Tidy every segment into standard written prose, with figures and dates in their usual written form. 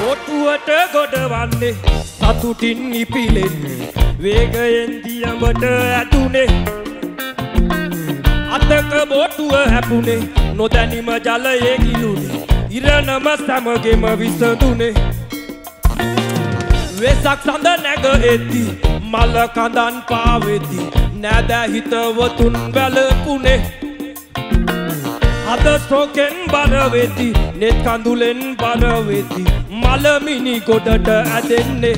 බොටුවට ගොඩවන්නේ සතුටින් ඉපිලෙන්නේ වේගයෙන් දියඹට ඇතුනේ අතක බොටුව හැපුනේ නොදැනීම ජලයේ ගිලුනේ ඉරණම සමගෙම විසඳුනේ වෙසක් සඳ නැග එති මල කඳන් පාවෙති නැද හිතවතුන් වැළපුනේ අද සෝකෙන් බර වෙති නෙත් කඳුලෙන් බර වෙති මල මිනි ගොඩට ඇදෙන්නේ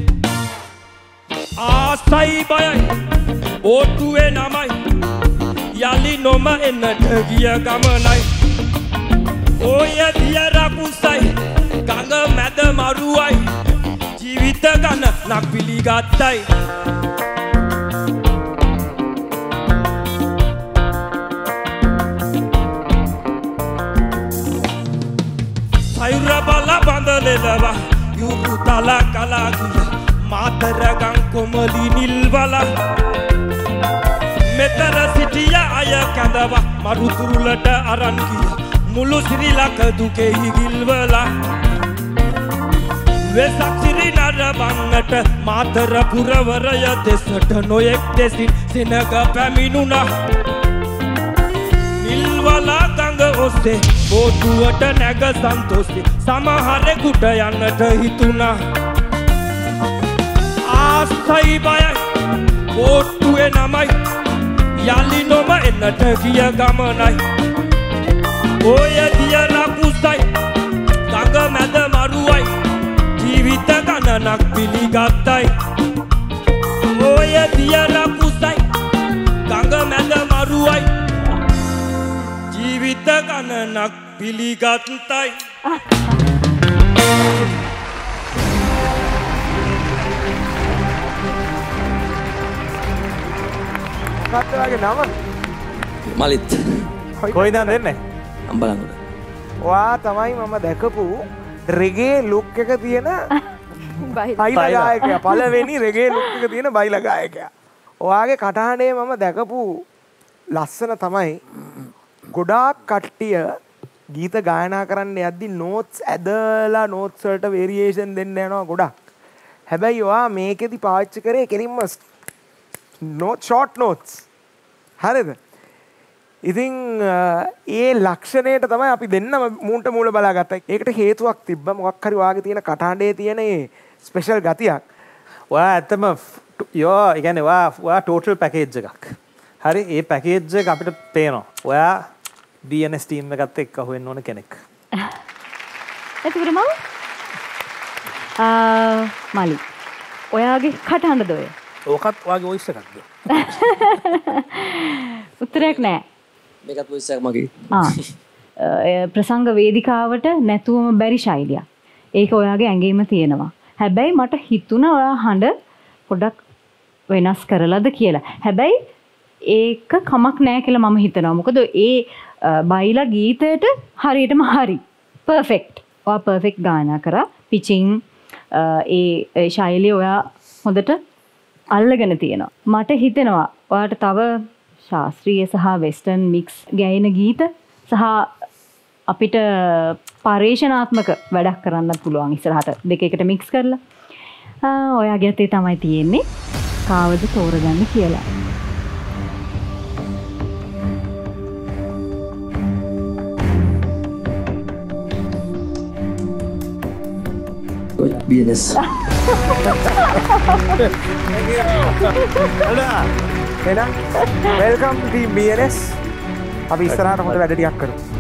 ආසයි බයයි ඕටුවේ නමයි යලි නොම එන්නට ගිය ගමනයි ඔය දිය රකුසයි ගඟ මැද මරුවයි ජීවිත ගණනක් පිළිගත්තයි සයුර බල බඳලෙලව යුරු තල කලා ගිය මාතර ගම් කොමලි නිල් බල මෙතර සිටිය අය කැඳව මරුතුරුලට අරන් ගිය මුළු ශ්‍රී ලංක දුකෙහි ගිල්වලා වෙසක් සිරි නරඹන්නට මාතර පුරවරය දෙසට නොයෙක් දෙසින් සෙනග පැමිණුණා නිල්වලා ගඟ ඔස්සේ බෝටුවට නැග සන්තෝෂේ සමහරෙකුට යන්නට හිතුණා ආසයි බයයි බෝටුවේ නමයි යලි නොම එන්නට ගිය ගමනයි ඔය දිය රකුසයි ගඟ මැද මරුවයි ජීවිත ගණනක් පිළිගත්තයි ඔය දිය රකුසයි ගඟ මැද මරුවයි ජීවිත ගණනක් පිළිගත්තයි කතරගේ නම මලිත් කොයිද දෙන්නේ අම්බලන්ගොඩ ඔයා තමයි මම දැකපු රෙගේ ලුක් එක තියෙන බයිලා ගායකයා පළවෙනි රෙගේ ලුක් එක තියෙන බයිලා ගායකයා ඔයාගේ කටහඬේ මම දැකපු ලස්සන තමයි ගොඩාක් කට්ටිය ගීත ගායනා කරන්න යද්දි නෝට්ස් ඇදලා නෝට්ස් වලට වේරියේෂන් දෙන්න යනවා ගොඩක් හැබැයි ඔයා මේකෙදි පාවිච්චි කරේ කෙලින්ම ෂෝට් නෝට්ස් හරිද ඉතින් ඒ ලක්ෂණයට තමයි අපි දෙන්නම මූණට මූල බලාගත්තා ඒකට හේතුවක් තිබ්බ මොකක් හරි ඔයාගේ තියෙන කටහඬේ තියෙන ඒ ස්පෙෂල් ගතියක් ඔයා ඇත්තම යෝ කියන්නේ ඔයා ටෝටල් පැකේජ් එකක් හරි ඒ පැකේජ් එක අපිට පේනවා ඔයා DNS ටීම් එකත් එක්ක අහුවෙන්න ඕන කෙනෙක් එතකොට මම මලි ඔයාගේ කටහඬද ඔය ඕකත් ඔයාගේ වොයිස් එකක්ද උත්තරයක් නෑ මේකත් වොයිස් එකක් මගේ ප්‍රසංග වේදිකාවට නැතුවම බැරි ශෛලියක් ඒක ඔයාගේ ඇඟේම තියෙනවා හැබැයි මට හිතුණා ඔයා හඬ පොඩක් වෙනස් කරලාද කියලා හැබැයි ඒක කමක් නෑ කියලා මම හිතනවා මොකද ඒ බයිලා ගීතයට හරියටම හරි පර්ෆෙක්ට් ඔයා පර්ෆෙක්ට් ගායනා කරා පිචින් ඒ ශෛලිය ඔයා හොඳට අල්ලගෙන තියෙනවා මට හිතෙනවා ඔයාට තව ශාස්ත්‍රීය සහ වෙස්ටර්න් මික්ස් ගැයෙන ගීත සහ අපිට පරිශනාත්මක වැඩක් කරන්න පුළුවන් ඉස්සරහට දෙක එකට මික්ස් කරලා ඔයාගේ අතේ තමයි තියෙන්නේ කාවද තෝරගන්න කියලා BNS එහෙනම් වෙල්කම් ටු BNS අපි ඉස්සරහට හොඳ වැඩ ටිකක් කරමු